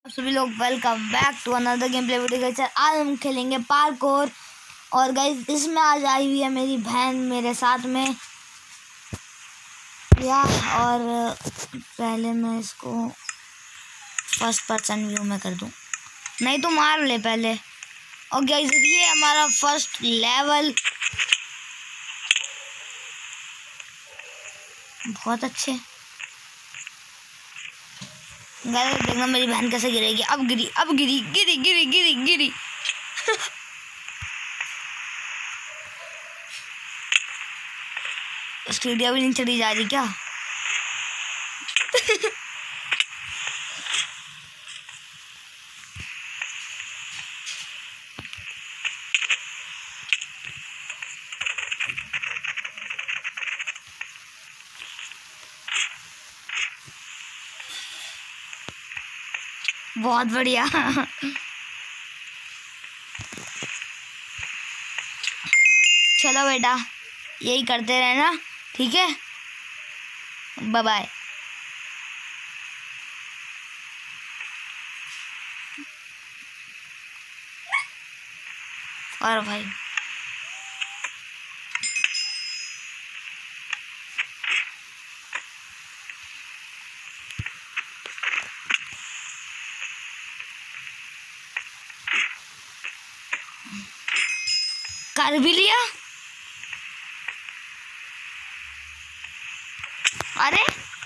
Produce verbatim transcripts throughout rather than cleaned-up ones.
सभी लोग welcome back to another game play video. Guys आज हम खेलेंगे पार्कोर और गाइस इसमें आज आई हुई है मेरी बहन मेरे साथ में या और पहले मैं इसको फर्स्ट पर्सन व्यू में कर दूं, नहीं तो मार ले पहले। और गाइस ये हमारा फर्स्ट लेवल, बहुत अच्छे। गाइस देखना मेरी बहन कैसे गिरेगी। अब गिरी अब गिरी गिरी गिरी गिरी गिरी स्टेडिया भी नहीं चढ़ी जा रही क्या? बहुत बढ़िया। चलो बेटा यही करते रहना, ठीक है? Bye bye. और भाई कर भी लिया। अरे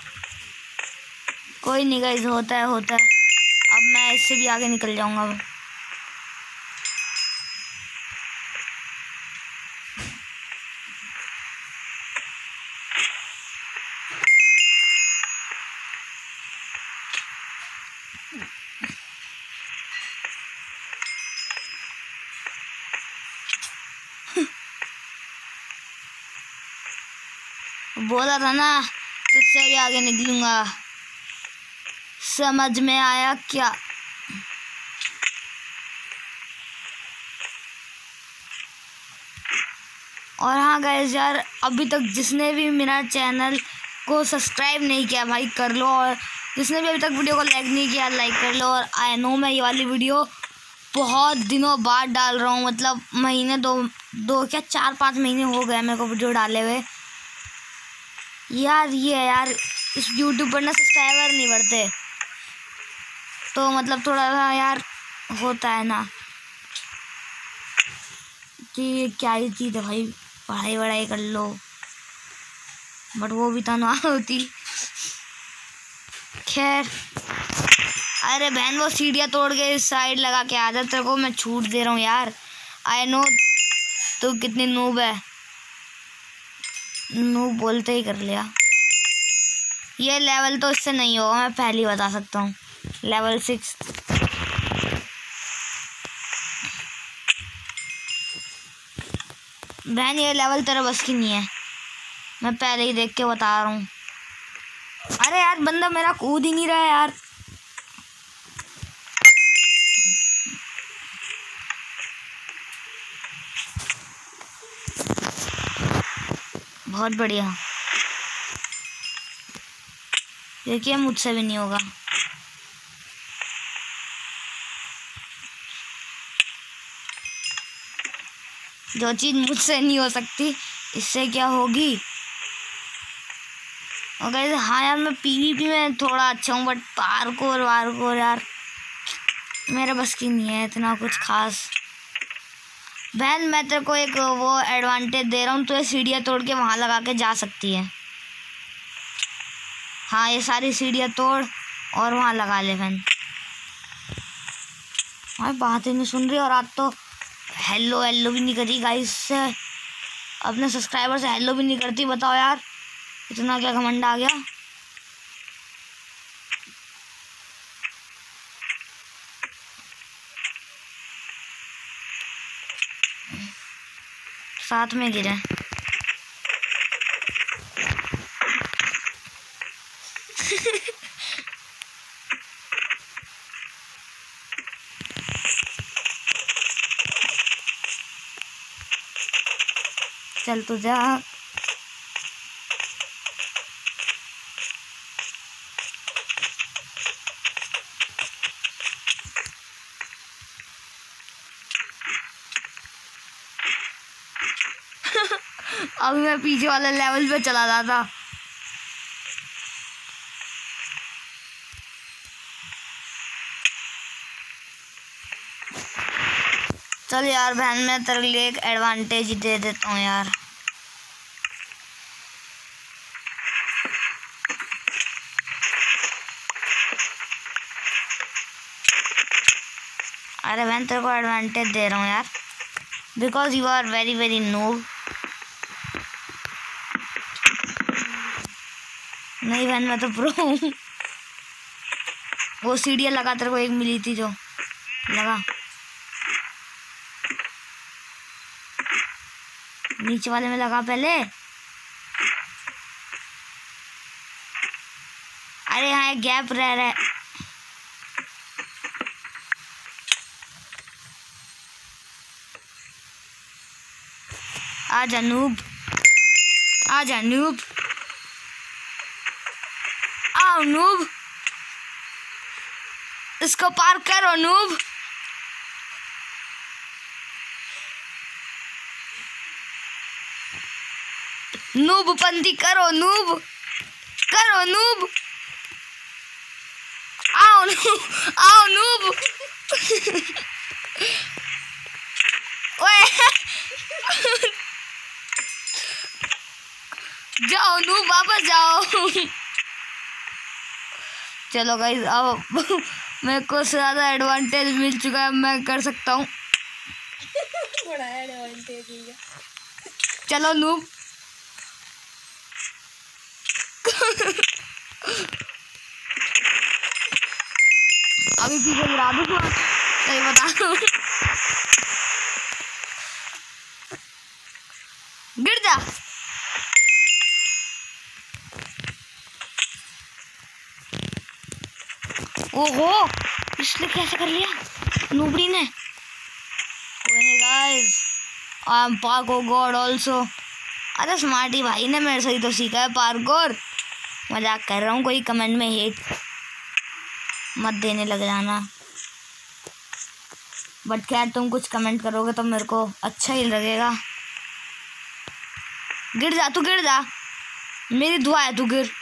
कोई नहीं गाइस, होता है होता है। अब मैं इससे भी आगे निकल जाऊंगा। अब बोला था ना तुझसे भी आगे निकलूंगा, समझ में आया क्या? और हाँ गाइस यार, अभी तक जिसने भी मेरा चैनल को सब्सक्राइब नहीं किया भाई कर लो, और जिसने भी अभी तक वीडियो को लाइक नहीं किया लाइक कर लो। और आई नो मैं ये वाली वीडियो बहुत दिनों बाद डाल रहा हूँ, मतलब महीने दो दो क्या चार पाँच महीने हो गए मेरे को वीडियो डाले हुए यार। ये है यार, इस यूट्यूब पर ना सब्सक्राइबर नहीं बढ़ते, तो मतलब थोड़ा सा यार होता है ना कि क्या ही चीज़ है भाई, पढ़ाई वढ़ाई कर लो, बट वो भी तो ना होती। खैर अरे बहन वो सीढ़ियाँ तोड़ के इस साइड लगा के आ जा, तेरे को मैं छूट दे रहा हूँ यार। आई नो तू कितनी नूब है, नूब बोलते ही कर लिया। ये लेवल तो इससे नहीं होगा, मैं पहले ही बता सकता हूँ। लेवल सिक्स बहन ये लेवल तेरे बस की नहीं है, मैं पहले ही देख के बता रहा हूँ। अरे यार बंदा मेरा कूद ही नहीं रहा है यार। बहुत बढ़िया, देखिए मुझसे भी नहीं होगा। जो चीज़ मुझसे नहीं हो सकती इससे क्या होगी? और गाइस हाँ यार मैं पीवीपी में थोड़ा अच्छा हूँ, बट पार्कोर वार्कोर यार मेरे बस की नहीं है इतना कुछ खास। बहन मैं तेरे को एक वो एडवांटेज दे रहा हूँ, तो ये सीढ़ियाँ तोड़ के वहाँ लगा के जा सकती है। हाँ ये सारी सीढ़ियाँ तोड़ और वहाँ लगा ले बहन। भाई बात ही नहीं सुन रही, और आज तो हेलो हेलो भी नहीं करी गाइस से, अपने सब्सक्राइबर से हेलो भी नहीं करती। बताओ यार इतना क्या घमंड आ गया? साथ में गिरे। चल तू जा। अभी मैं पीछे वाले लेवल पे चला रहा था। चल यार बहन, मैं तेरे लिए एक एडवांटेज दे देता हूँ यार। अरे बहन, तेरे को एडवांटेज दे रहा हूँ यार, because you are very very noob. नहीं बहन, मैं तो प्रो हूँ। वो सीढ़ियाँ लगा, तेरे को एक मिली थी जो लगा, नीचे वाले में लगा पहले। अरे यहाँ एक गैप रह रहा है। आजा नूब, आजा नूब, आओ नूब, इसको पार करो नूब। नूब पंती करो, नूब करो, नूब आओ नूब, आओ नूब। ओए जाओ नूब, वापस जाओ। चलो गाइस, अब मेरे को ज्यादा एडवांटेज मिल चुका है, मैं कर सकता हूँ। बड़ा एडवांटेज। चलो नूब। अभी पीछे गिरा दूँ, सही बता दूँ। गिर जा। ओहो, इसने कैसे कर लिया नूबड़ी ने। कोई नहीं guys, I am parkour god also. अरे स्मार्टी भाई ने मेरे से ही तो सीखा है पार्कोर। मजाक कर रहा हूँ, कोई कमेंट में हेट मत देने लग जाना। बट खैर, तुम कुछ कमेंट करोगे तो मेरे को अच्छा ही लगेगा। गिर जा, तू गिर जा, मेरी दुआ है, तू गिर।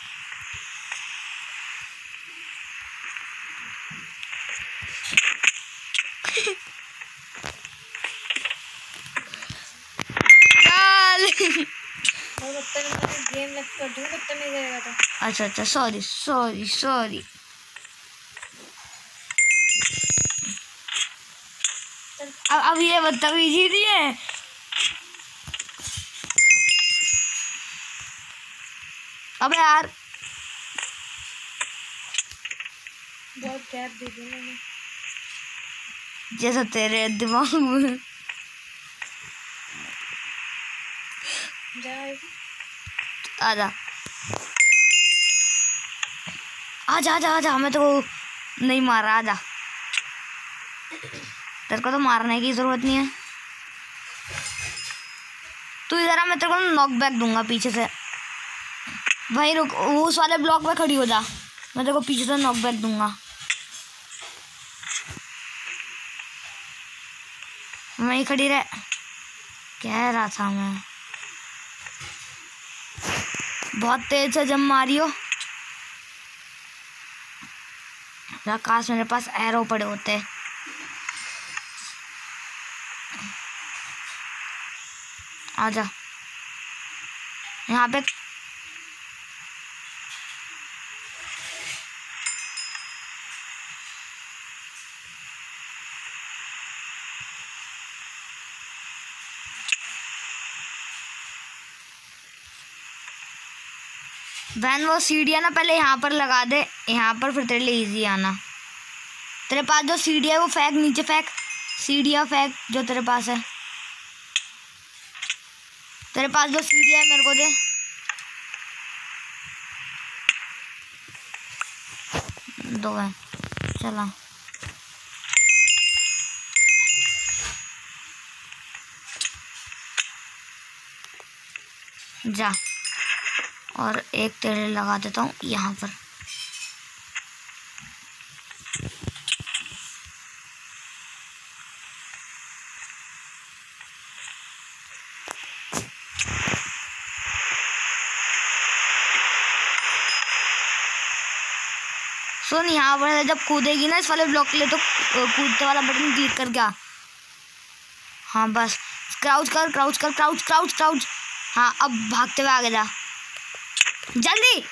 गेम लग कर दूँ तब तक नहीं करेगा तो। अच्छा अच्छा, सॉरी सॉरी सॉरी। अब अब ये बदतमीजी थी है। अबे यार, बहुत गैप दे दी मैंने, जैसा तेरे दिमाग में। आजा आजा आजा आजा, मैं तो नहीं मारा। आजा, तेरे को तो मारने की जरूरत नहीं है। तू इधर आ, मैं तेरे को नॉक बैक दूंगा पीछे से। भाई रुक, उस वाले ब्लॉक पे खड़ी हो जा, मैं तेरे को पीछे से नॉक बैक दूंगा। वहीं खड़ी रह, कह रहा था मैं। बहुत तेज से जम मारियो। काश मेरे पास एरो पड़े होते। आजा यहाँ पे। वैन वो सीढ़ियाँ ना पहले यहाँ पर लगा दे, यहाँ पर, फिर तेरे लिए इजी आना। तेरे पास जो सीढ़ियाँ है वो फेंक नीचे, फेंक सीढ़ियाँ, फेंक जो तेरे पास है। तेरे पास जो सीढ़ियाँ है मेरे को दे। दो है, चला। जा, और एक तेरे लगा देता हूँ यहाँ पर। सुन यहाँ पर जब कूदेगी ना इस वाले ब्लॉक के लिए तो कूदते वाला बटन क्लिक कर क्या। हाँ बस क्राउच कर क्राउच कर क्राउच क्राउच क्राउच। हाँ अब भागते हुए आगे जा जल्दी।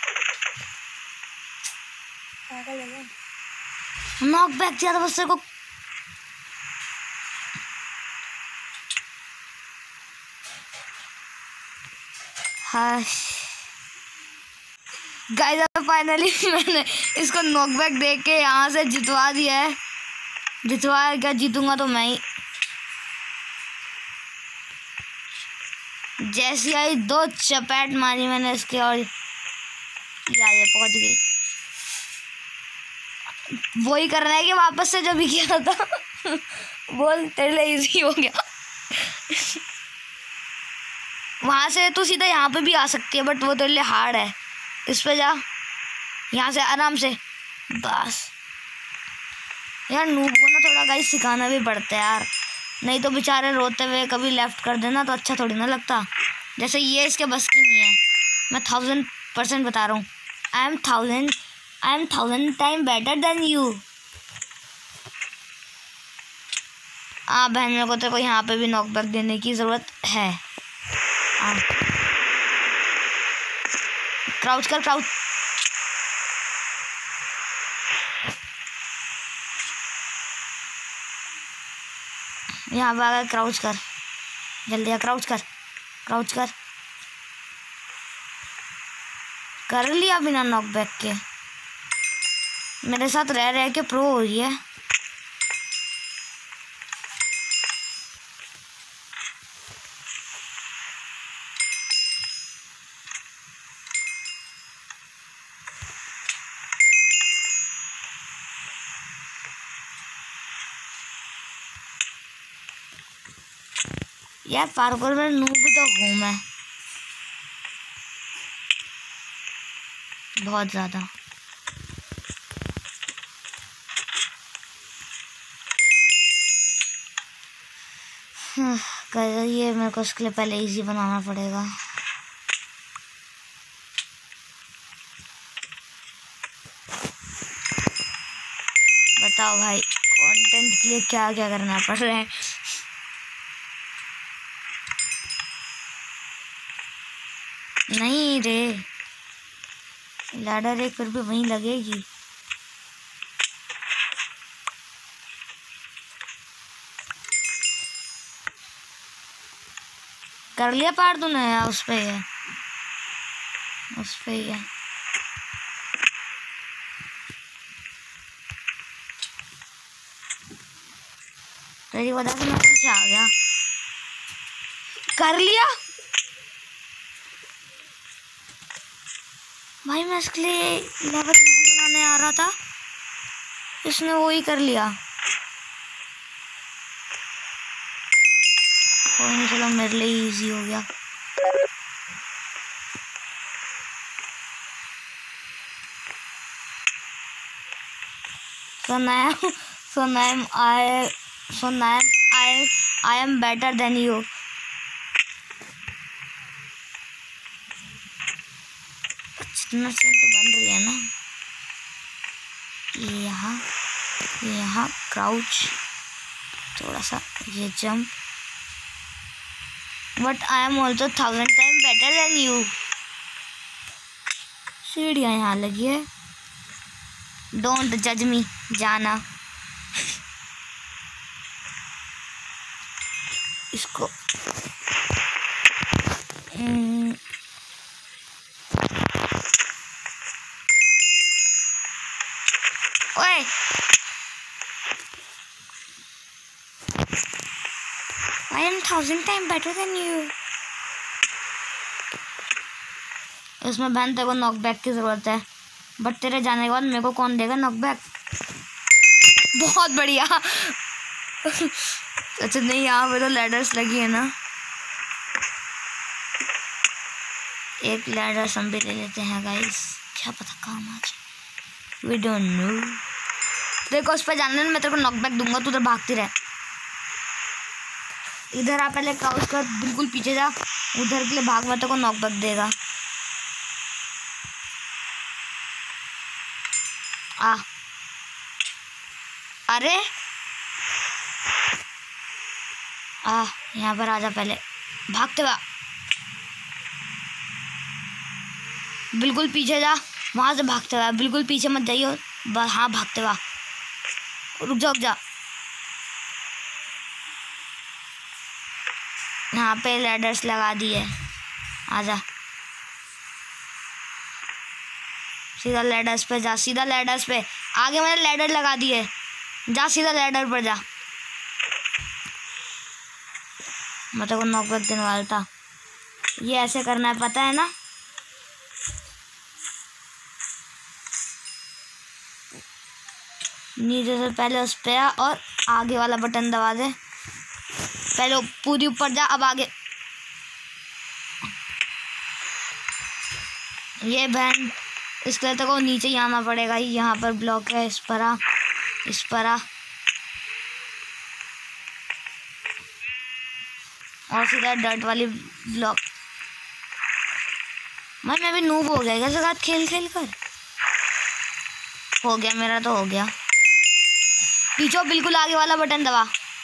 नॉक बैक किया था बस को। हाँ गाइस फाइनली मैंने इसको नॉकबैक दे के यहाँ से जितवा दिया है। जितवा क्या जीतूंगा तो मैं ही। जैसी आई दो चपेट मारी मैंने इसके और यार ये पहुंच गई। वही करना है कि वापस से जो भी किया था बोल तेरे लिए इजी हो गया। वहां से तू सीधा यहाँ पे भी आ सकती है बट वो तेरे लिए हार्ड है। इस पे जा यहाँ से आराम से बस। यार नूब को ना थोड़ा गाइस सिखाना भी पड़ता है यार, नहीं तो बेचारे रोते हुए कभी लेफ्ट कर देना तो अच्छा थोड़ी ना लगता। जैसे ये इसके बस की नहीं है। मैं थाउजेंड परसेंट बता रहा हूँ। I am thousand I am thousand time better than you. हाँ बहन मेरे को तो कोई यहाँ पे भी नॉकबैक देने की ज़रूरत है। हाँ क्राउच कर क्राउच। यहाँ पे आकर क्राउच कर जल्दी। क्राउच कर क्राउच कर कर लिया बिना नॉकबैक के। मेरे साथ रह रह के प्रो हो रही है। यार पार्कोर में नूब भी तो हूँ मैं बहुत ज़्यादा। ये मेरे को उसके लिए पहले इजी बनाना पड़ेगा। बताओ भाई कंटेंट के लिए क्या क्या करना पड़ रहा है। नहीं रे लैडर एक फिर भी वहीं लगेगी। कर लिया पार तूने। उस पे है उस पे ही है। तेरी वजह से मैं पीछे आ गया। कर लिया भाई। मैं इसके लिए लेवल बनाने आ रहा था इसने वो ही कर लिया। कोई नहीं चलो मेरे लिए इजी हो गया। so now so now I so now I I am better than you। जितना सेंट बन रही है ना। ये यहाँ ये यहाँ क्राउच थोड़ा सा ये jump. But I am also thousand time better than you. सीढ़ियाँ यहाँ लगी है। डोंट जज मी जाना। इसको हम्म, ओए I am thousand time better than you। इसमें बहन तेरे को नॉकबैक की जरूरत है बट तेरे जाने के बाद मेरे को कौन देगा नॉकबैक। बहुत बढ़िया। अच्छा नहीं यहाँ पे तो लैडर्स लगी है ना। एक लैडर हम भी ले लेते हैं गाइस। क्या पता काम आ जाए। We don't know. देखो उस पर जाने में मैं तेरे को नॉकबैक दूंगा तू उधर भागती रह। इधर आ पहले क्राउच कर बिल्कुल पीछे जा। उधर के लिए भाग में तेरे को नॉकबैक देगा। आ अरे आ यहाँ पर आजा, पहले भागते हुआ बिल्कुल पीछे जा, वहां से भागते हुआ बिल्कुल पीछे मत जाइए। बस हाँ, भागते हुआ रुक जा रुक जा। यहाँ पे लैडर्स लगा दिए, आजा सीधा लैडर्स पे जा, सीधा लैडर्स पे। आगे मैंने लैडर लगा दिए, जा सीधा लैडर पर जा। मैं तो को नॉकबैक देने वाला था। ये ऐसे करना है, पता है ना? नीचे से पहले उस पे आ और आगे वाला बटन दबा दे। पहले पूरी ऊपर जा, अब आगे। ये बहन, इसके लिए तो को नीचे ही आना पड़ेगा। यहाँ पर ब्लॉक है, इस पर आ, इस पर आ और सीधा डर्ट वाली ब्लॉक। मैं मैं भी नूब हो गया क्या जगह खेल खेल कर। हो गया मेरा, तो हो गया। पीछे बिल्कुल आगे वाला बटन दबा।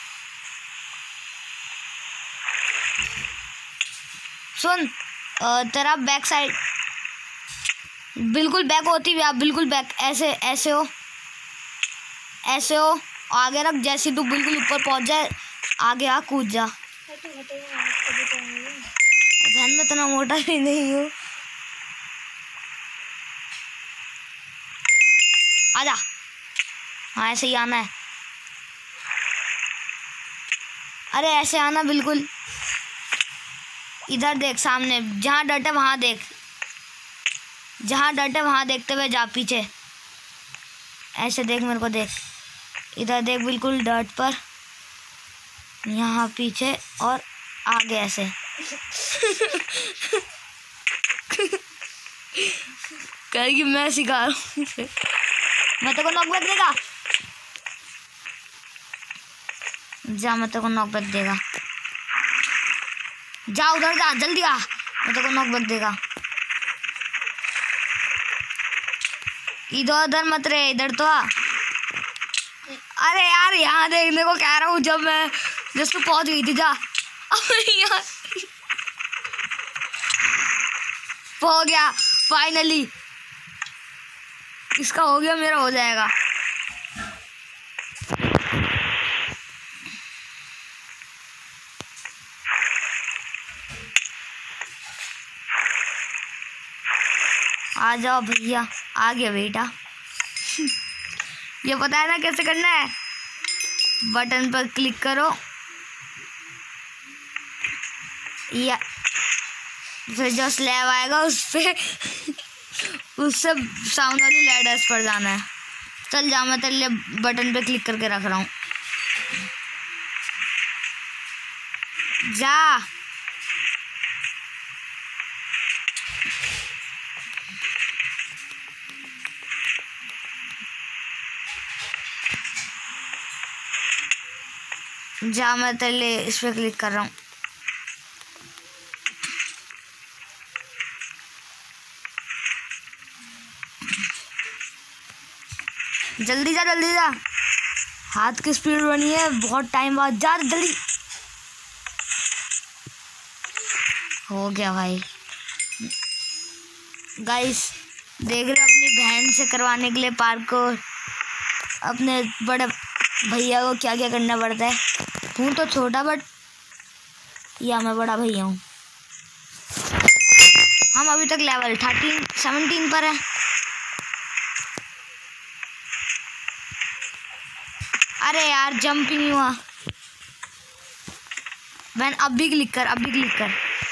सुन, तेरा बैक साइड बिल्कुल बैक होती हुई, आप बिल्कुल बैक, ऐसे ऐसे हो, ऐसे हो, आगे रख। जैसे तू बिल्कुल ऊपर पहुंच जाए, आगे आ, कूद जा। बहन में इतना मोटा भी नहीं हूँ। आजा, हाँ ऐसे ही आना है। अरे ऐसे आना बिल्कुल। इधर देख, सामने जहाँ डट है वहाँ देख, जहाँ डट है वहाँ देखते हुए जा पीछे। ऐसे देख, मेरे को देख, इधर देख बिल्कुल डट पर, यहाँ पीछे और आगे ऐसे। कहेगी मैं सिखा रहा हूँ। मैं तो को नॉकबैक देगा, जा मैं तो को नॉकबैक देगा। जा उधर जा, जल्दी आ, मैं तो को नॉकबैक देगा। इधर उधर मत रहे, इधर तो आ। अरे यार यहाँ देखने को कह रहा हूँ, जब मैं जस्ट पहुंच गई थी। जा यार, हो गया फाइनली। इसका हो गया, मेरा हो जाएगा। आ जाओ भैया, आ गया बेटा। ये पता है ना कैसे करना है? बटन पर क्लिक करो या फिर जो स्लैब आएगा उस पे उससे साउंड वाली लैडर्स पर जाना है। चल जा, मैं तेरे लिए बटन पे क्लिक करके रख रहा हूँ। जा, जा मैं तेरे लिए इस पे क्लिक कर रहा हूँ। जल्दी जा, जल्दी जा, हाथ की स्पीड बनी है बहुत टाइम बाद। जा जल्दी। हो गया भाई। गाइस देख रहे हो, अपनी बहन से करवाने के लिए पार्क को अपने बड़े भैया को क्या क्या करना पड़ता है। हूँ तो छोटा, बट या मैं बड़ा भैया हूँ। हम अभी तक लेवल थर्टीन सेवनटीन पर है। अरे यार जंप ही नहीं हुआ। बहन अब भी क्लिक कर, अब भी क्लिक कर।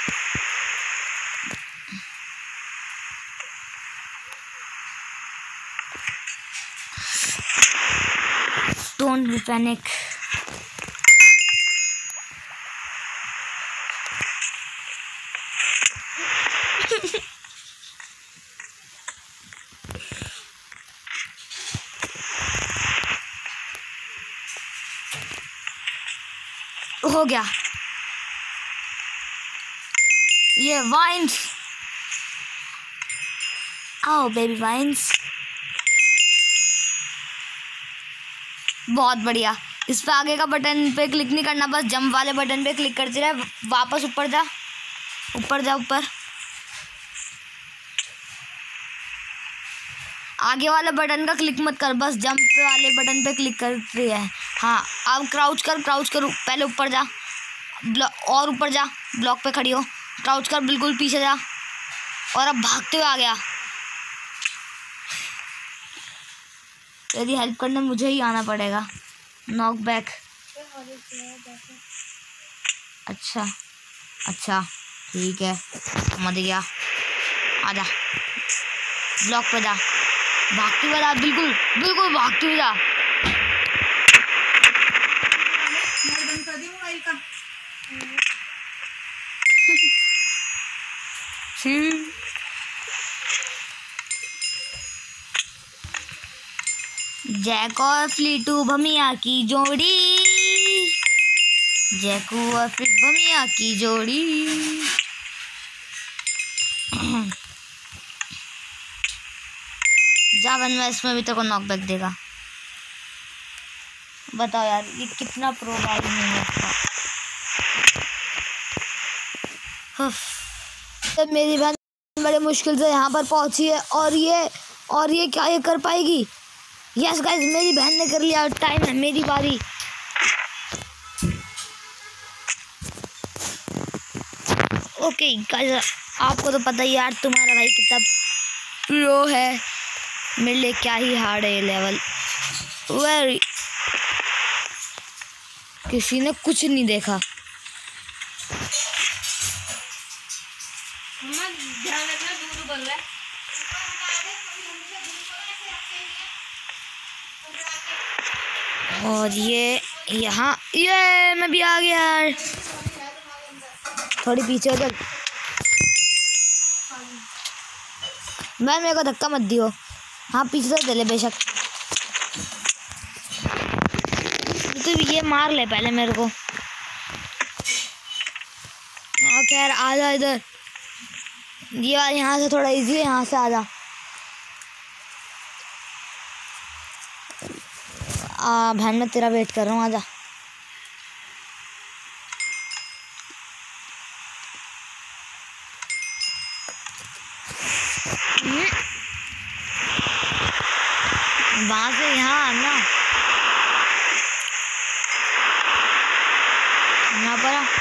Don't be panic. हो गया ये वाइन्स। आओ बेबी वाइन्स। बहुत बढ़िया। इस पे आगे का बटन पे क्लिक नहीं करना, बस जंप वाले बटन पे क्लिक करते रहे। वापस ऊपर जा, ऊपर जा, ऊपर। आगे वाले बटन का क्लिक मत कर, बस जंप वाले बटन पे क्लिक करते है। हाँ, अब क्राउच कर, क्राउच कर, पहले ऊपर जा, ब्लॉक और ऊपर जा, ब्लॉक पे खड़ी हो, क्राउच कर, बिल्कुल पीछे जा, और अब भागते हुए आ गया। यदि हेल्प करने मुझे ही आना पड़ेगा। Knock back. अच्छा अच्छा ठीक है, समझ गया। आजा, ब्लॉक पे जा, भागते हुए जा, बिल्कुल बिल्कुल भागते हुए जा। बंद कर दी मोबाइल का। जैक और फ्लीटू भमिया की जोड़ी, जैकू और फ्लिट भमिया की जोड़ी। जा बन, में इसमें भी तेरे को नॉकबैक देगा। बताओ यार, ये कितना प्रो भाई है इसका। तो मेरी बहन बड़े मुश्किल से यहाँ पर पहुंची है, और ये और ये क्या ये कर पाएगी? यस गाइस, मेरी बहन ने कर लिया। टाइम है, मेरी बारी। ओके गाइस, आपको तो पता ही यार, तुम्हारा भाई कितना प्रो है। मेरे लिए क्या ही हार्ड है ये लेवल। वेरी किसी ने कुछ नहीं देखा। ध्यान रखना, दूर बन रहा है। और ये यहाँ, ये मैं भी आ गया यार। थोड़ी पीछे हो चल। मैं मेरे को धक्का मत दियो। हाँ, पीछे से दे ले बेशक। तो ये मार ले पहले मेरे को। खैर आ जा इधर। ये यहाँ से थोड़ा इजी है, यहाँ से आ जा। आ बहन, मैं तेरा वेट कर रहा हूँ, आजा। वहां से यहाँ आना, यहाँ पर आ।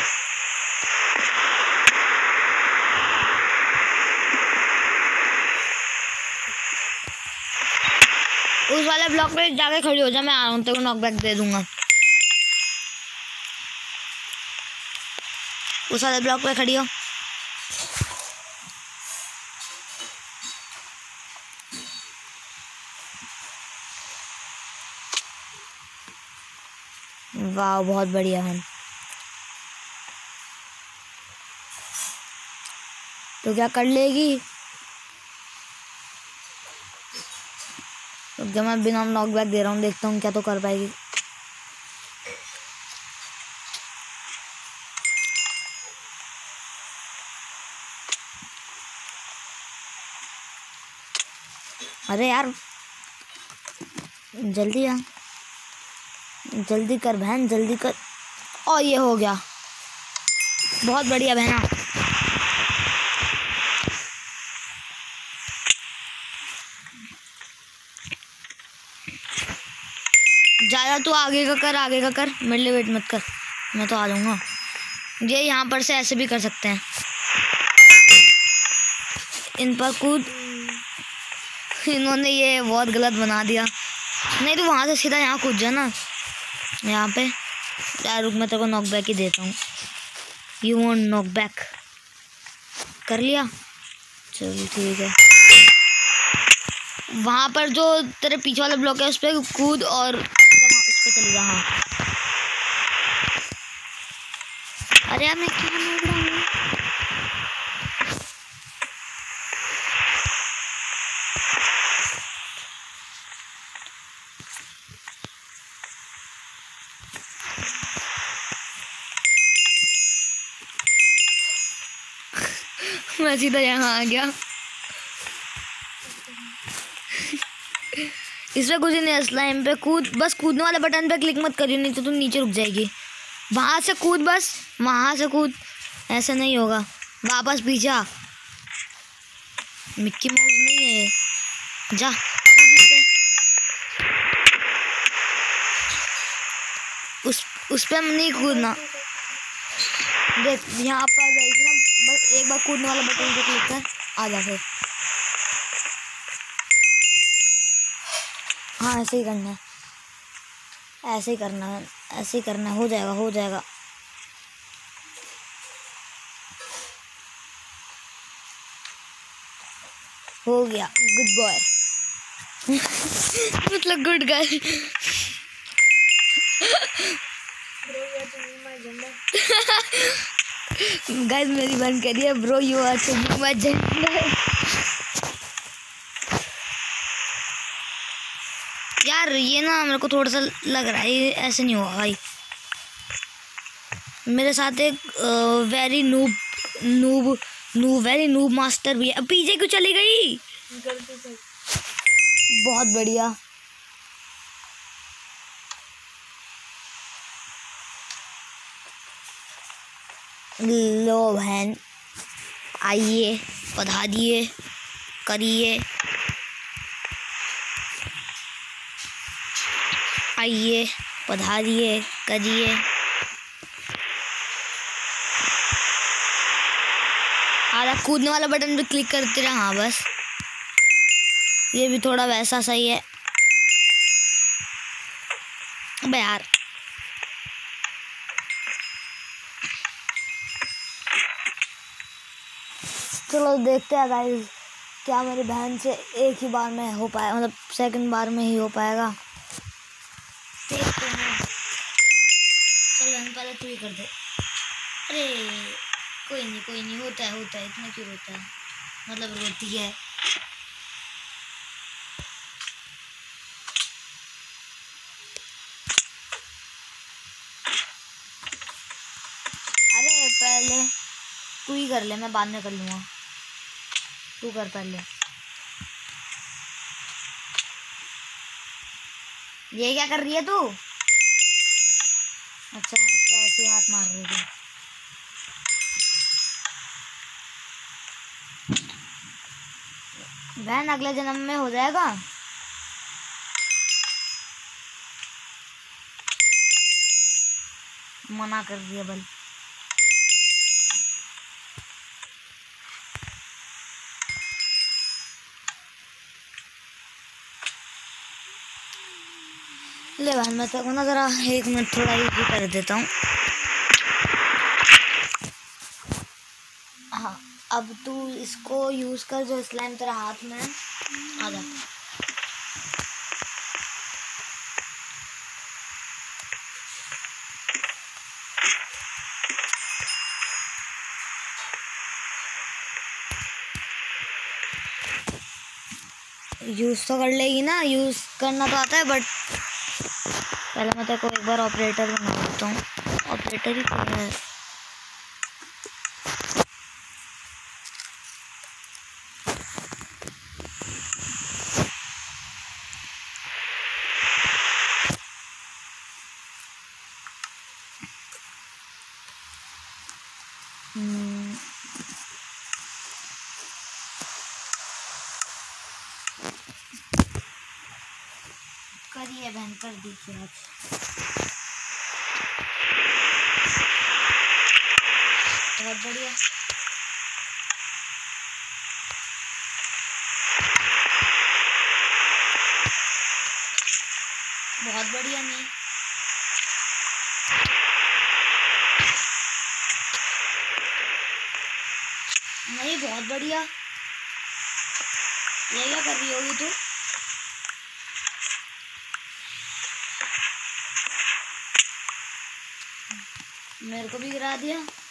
उस वाले ब्लॉक पे जाके खड़ी हो जा, मैं आ रहा हूँ, तेरे को नॉकबैक दे दूंगा। उस वाले ब्लॉक पे खड़ी हो। वाह, बहुत बढ़िया है। तो क्या कर लेगी? तो जब मैं बिना नॉकबैक दे रहा हूँ, देखता हूँ क्या तो कर पाएगी। अरे यार, जल्दी आ, जल्दी कर बहन, जल्दी कर। और ये हो गया, बहुत बढ़िया बहना। ज़्यादा तू आगे का कर, आगे का कर, मेरे लिए वेट मत कर, मैं तो आ जाऊँगा। ये यहाँ पर से ऐसे भी कर सकते हैं, इन पर कूद। इन्होंने ये बहुत गलत बना दिया। नहीं तो वहाँ से सीधा यहाँ कूद जा ना, यहाँ पे। यार रुक, मैं तेरे को नॉकबैक ही देता हूँ। You want knockback? कर लिया, चल ठीक है। वहाँ पर जो तेरे पीछे वाला ब्लॉक है, उस पर कूद और उस पर चली जा। हाँ, अरे यार मैं क्या नोट रहा हूँ। मैं सीधा यहाँ आ गया। इसमें कुछ नहीं है। स्लाइम पे कूद, बस कूदने वाले बटन पे क्लिक मत करियो, नहीं तो तुम नीचे रुक जाएगी। वहाँ से कूद, बस वहाँ से कूद, ऐसे नहीं होगा। वापस पीछे आ, मिक्की माउस नहीं है ये। जा कूद उस पे। उस उस पे नहीं कूदना। देख यहाँ पर आ जाएगी ना, बस एक बार कूदने वाला बटन पे क्लिक कर, आ जा फिर। हाँ ऐसे ही करना है, ऐसे ही करना है, ऐसे ही करना है। हो जाएगा हो जाएगा। हो गया, गुड बॉय। मतलब गुड गाय। गाइस मेरी बंद करिए। Bro you are changing my gender. यार ये ना मेरे को थोड़ा सा लग रहा है ये ऐसे नहीं होगा भाई। मेरे साथ एक very noob noob noob very noob master भी है। अब पीछे क्यों चली गई? बहुत बढ़िया। लो बहन, आइए पधारिए, करिए, आइए पधारिए, करिए। आधा कूदने वाला बटन पे क्लिक करते रहे। हाँ बस ये भी थोड़ा वैसा सही है। अबे यार चलो देखते हैं गाइस, क्या मेरी बहन से एक ही बार में हो पाया, मतलब सेकंड बार में ही हो पाएगा। देखते हैं। चलो हम पहले तू ही कर दे। अरे कोई नहीं कोई नहीं, होता है होता है, इतना क्यों रोता है, मतलब रोती है। अरे पहले तू ही कर ले, मैं बाद में कर लूँगा। तू कर पहले। ये क्या कर रही है तू? अच्छा उसका ऐसे हाथ मार रही थी। बहन अगले जन्म में हो जाएगा। मना कर दिया बल। ले बहन मैं तो ना जरा एक मिनट थोड़ा इजी कर देता हूँ। हाँ अब तू इसको यूज कर, जो स्लाइम तेरा हाथ में है। आ जा। यूज तो कर लेगी ना, यूज करना तो आता है, बट पहले मैं तेरे को एक बार ऑपरेटर बना देता हूँ। ऑपरेटर ही क्या है? हम्म, करिए बहन, कर दीजिए आज। बहुत बढ़िया। बहुत बढ़िया। नहीं नहीं बहुत बढ़िया। ये क्या कर रही होगी तू? मेरे को भी गिरा दिया।